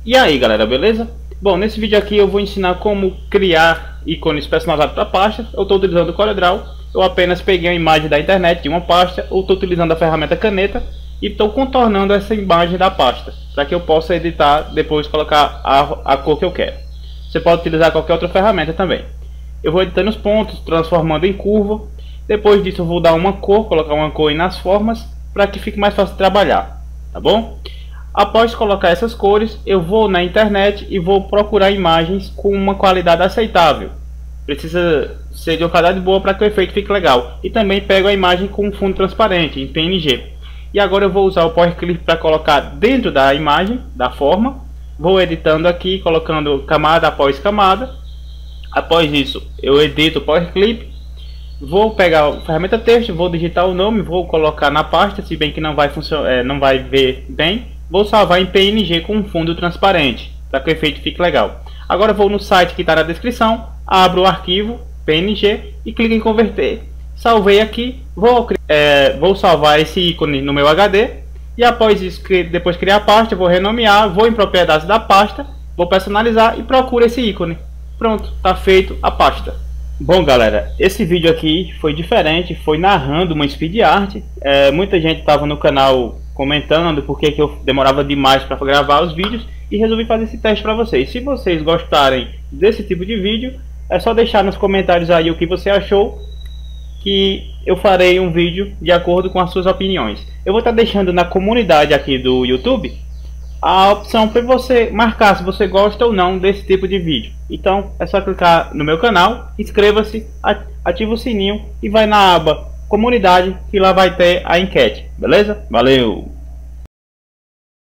E aí galera, beleza? Bom, nesse vídeo aqui eu vou ensinar como criar ícones personalizados para pasta. Eu estou utilizando o CorelDRAW. Eu apenas peguei uma imagem da internet de uma pasta. Eu estou utilizando a ferramenta caneta e estou contornando essa imagem da pasta para que eu possa editar, depois colocar a cor que eu quero. Você pode utilizar qualquer outra ferramenta também. Eu vou editando os pontos, transformando em curva. Depois disso eu vou dar uma cor, colocar uma cor nas formas para que fique mais fácil de trabalhar, tá bom? Após colocar essas cores, eu vou na internet e vou procurar imagens com uma qualidade aceitável. Precisa ser de uma qualidade boa para que o efeito fique legal. E também pego a imagem com fundo transparente, em PNG. E agora eu vou usar o Power Clip para colocar dentro da imagem, da forma. Vou editando aqui, colocando camada após camada. Após isso, eu edito o Power Clip. Vou pegar a ferramenta texto, vou digitar o nome, vou colocar na pasta, se bem que não vai funcionar, não vai ver bem. Vou salvar em PNG com um fundo transparente, para que o efeito fique legal. Agora vou no site que está na descrição, abro o arquivo PNG e clico em converter. Salvei aqui, vou salvar esse ícone no meu HD. E após isso, depois criar a pasta, vou renomear, vou em propriedades da pasta, vou personalizar e procuro esse ícone. Pronto, está feito a pasta. Bom galera, esse vídeo aqui foi diferente, foi narrando uma speed art. Muita gente estava no canal comentando porque que eu demorava demais para gravar os vídeos e resolvi fazer esse teste para vocês. Se vocês gostarem desse tipo de vídeo, é só deixar nos comentários aí o que você achou, que eu farei um vídeo de acordo com as suas opiniões. Eu vou estar deixando na comunidade aqui do YouTube a opção para você marcar se você gosta ou não desse tipo de vídeo. Então é só clicar no meu canal, inscreva-se, ativa o sininho e vai na aba comunidade, que lá vai ter a enquete, beleza? Valeu!